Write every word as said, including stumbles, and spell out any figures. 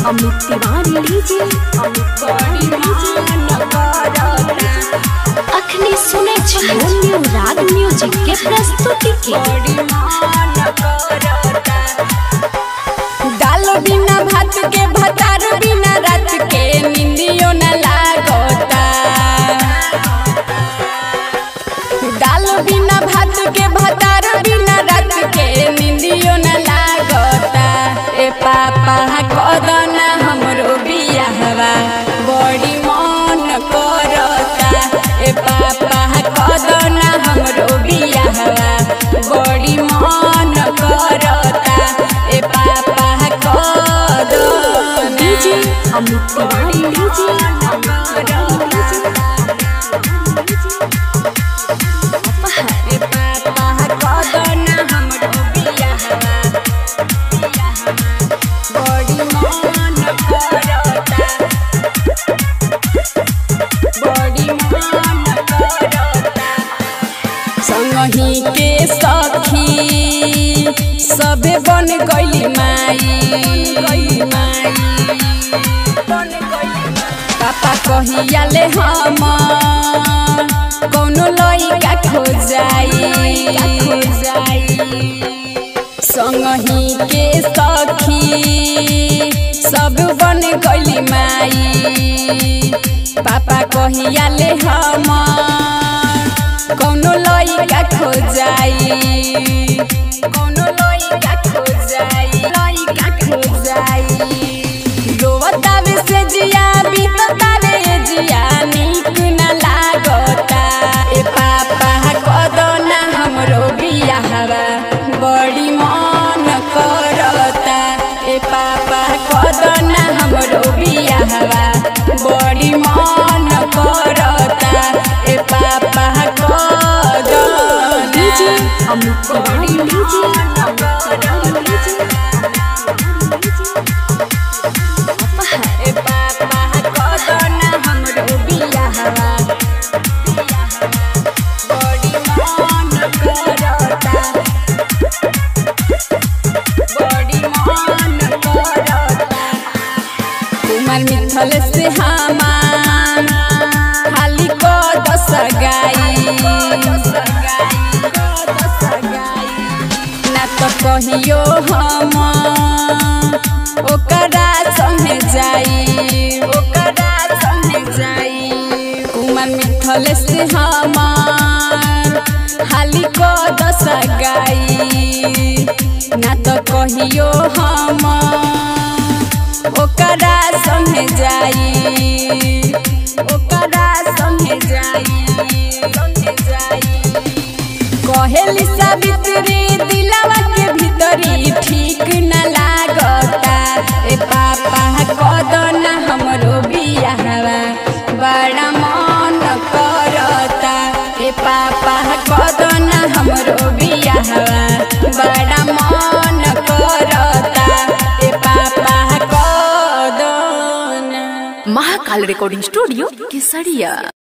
Amit Tiwari DJ Amit Tiwari DJ अखनी सुने new राग म्यूजिक के प्रस्तुति के दाल बिना भात के भतार बिना रात के निंदियो न लागता। दाल बिना भात के भतार बिना रात के निंदियो न लागता। ए पापा कदना हमरो बियाहवा बड़ी मन करता। ए पापा कदना हमरो बियाहवा बड़ी मन करता। ए पापा डीजे अमित तिवारी डीजे ए पापा कदना हमरो बियाहवा बड़ी मन करता। बड़ी मन करता। संगही के सखी सबे बन गई माई। पापा कहिया ले हम कौनो लइका खोजाई। संगही के सखी सब बन गई माई। पापा कहिया ले हम कौनो लइका खोजाई। कौनो लइका खोजाई लइका खोजाई। रोवतावे से जिया बीततावे जिया नीक न लागता। ए पापा कदना हमरो बियाहवा बड़ी मन करता। ए पापा कदना हमरो बियाहवा बड़ी मन करता। ए पापा कदना डीजे अमित तिवारी डीजे ए पापा कदना हमरो बियाहवा बड़ी मन करता। बड़ी मन करता। कुमार मिथल से हमार खाली कद सगाई। ना तो कहियो हम ओकरा संगे जाई। ओकरा संगे जाई। कुमार मिथल से हमार खाली कद सगाई। ना तो कहियो हम ओकरा संगे जाई। ओकरा संगे जाई। संगे जाई। कहेली सावित्री दिलवा के भीतरी ठीक न लागता। ए पापा कदना हमरो बियाहवा बड़ा मन करता। ए पापा कदना हमरो बियाहवा बड़ा मन करता। ए पापा कदना। महाकाल रिकॉर्डिंग स्टूडियो केसरिया।